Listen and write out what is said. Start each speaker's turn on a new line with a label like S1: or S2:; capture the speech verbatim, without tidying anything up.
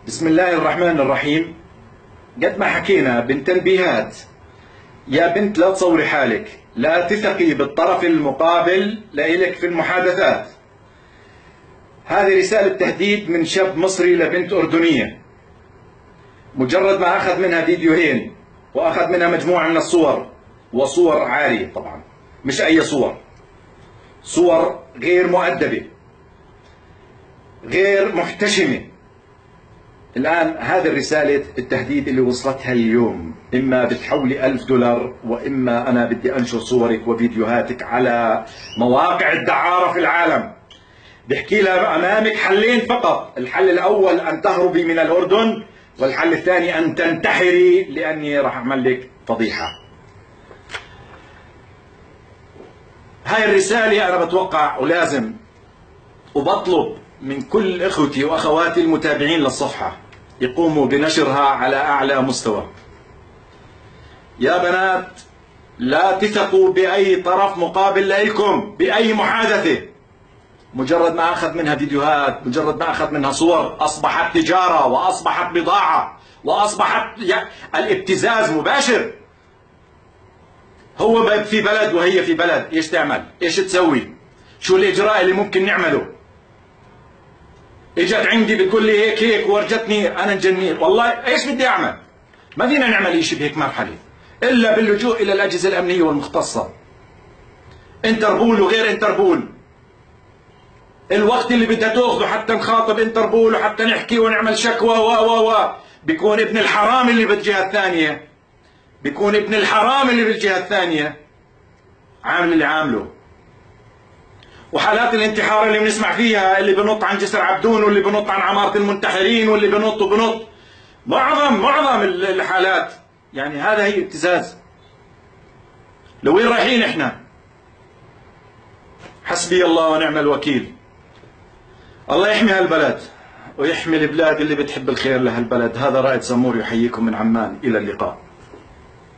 S1: بسم الله الرحمن الرحيم. قد ما حكينا بالتنبيهات، يا بنت لا تصوري حالك، لا تثقي بالطرف المقابل لإلك في المحادثات. هذه رسالة تهديد من شاب مصري لبنت أردنية. مجرد ما أخذ منها فيديوهين وأخذ منها مجموعة من الصور، وصور عارية طبعا، مش أي صور، صور غير مؤدبة غير محتشمة. الآن هذه الرسالة التهديد اللي وصلتها اليوم، إما بتحولي ألف دولار، وإما أنا بدي أنشر صورك وفيديوهاتك على مواقع الدعارة في العالم. بحكي لها أمامك حلين فقط، الحل الأول أن تهربي من الأردن، والحل الثاني أن تنتحري، لأني راح أعمل لك فضيحة. هاي الرسالة أنا بتوقع ولازم وبطلب من كل إخوتي وأخواتي المتابعين للصفحة يقوموا بنشرها على أعلى مستوى. يا بنات، لا تثقوا بأي طرف مقابل لكم بأي محادثة. مجرد ما أخذ منها فيديوهات، مجرد ما أخذ منها صور، أصبحت تجارة وأصبحت بضاعة وأصبحت الابتزاز مباشر. هو في بلد وهي في بلد، إيش تعمل؟ إيش تسوي؟ شو الإجراء اللي ممكن نعمله؟ اجت عندي بتقول لي هيك هيك ورجتني انا نجنيت، والله ايش بدي اعمل؟ ما فينا نعمل شيء بهيك مرحله الا باللجوء الى الاجهزه الامنيه والمختصه. انتربول وغير انتربول، الوقت اللي بدها تاخذه حتى نخاطب انتربول وحتى نحكي ونعمل شكوى و و و بيكون ابن الحرام اللي بالجهه الثانيه، بيكون ابن الحرام اللي بالجهه الثانيه عامل اللي عامله. وحالات الانتحار اللي بنسمع فيها، اللي بنط عن جسر عبدون واللي بنط عن عمارة المنتحرين واللي بنط وبنط، معظم معظم الحالات يعني هذا هي ابتزاز. لوين رايحين احنا؟ حسبي الله ونعم الوكيل. الله يحمي هالبلد ويحمي البلاد اللي بتحب الخير لهالبلد. هذا رائد زمور يحييكم من عمان، إلى اللقاء.